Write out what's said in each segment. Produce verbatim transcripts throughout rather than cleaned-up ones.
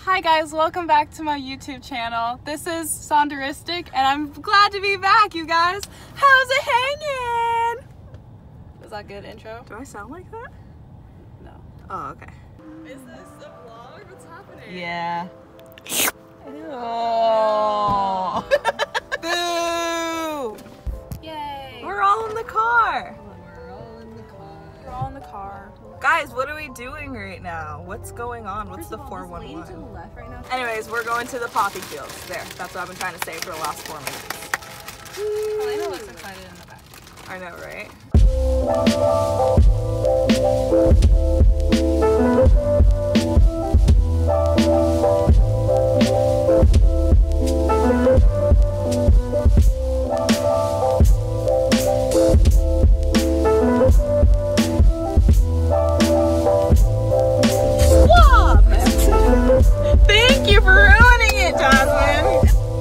Hi guys, welcome back to my YouTube channel. This is Sonderistic and I'm glad to be back, you guys. How's it hanging? Was that a good intro? Do I sound like that? No. Oh, okay. Is this a vlog? What's happening? Yeah. Oh. Boo! Yay. We're all in the car. We're all in the car. We're all in the car. Guys, what are we doing right now? What's going on? What's the four one one? To the left right now. Anyways, we're going to the poppy fields. There, that's what I've been trying to say for the last four minutes. Elena looks excited in the back. I know, right? Thank you for ruining it, Jasmine!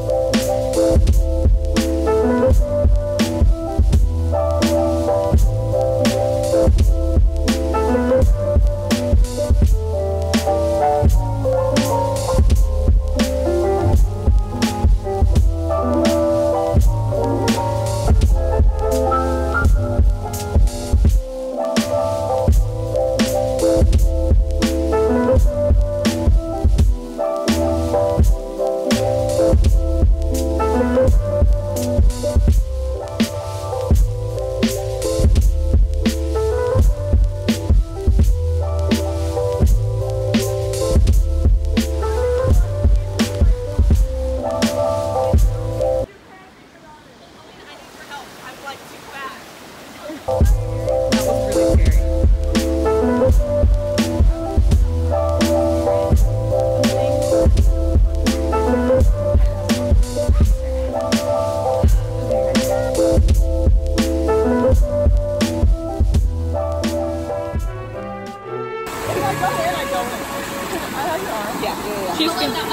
She's gonna. Elena,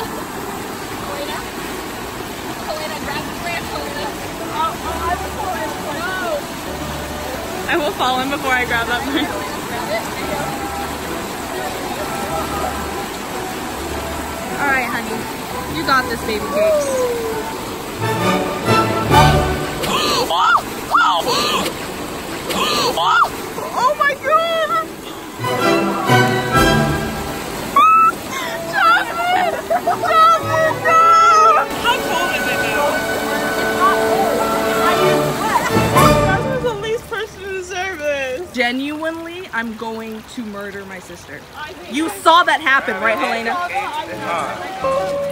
Elena, grab the branch, Elena. Oh, oh, I will fall in before no. I will fall in before I grab that branch. Alright, honey. You got this, baby cakes. Oh my god! Jasmine! Jasmine, no! How cold is it now? Jasmine's the least person to deserve this. Genuinely, I'm going to murder my sister. You saw that happen, right, Helena?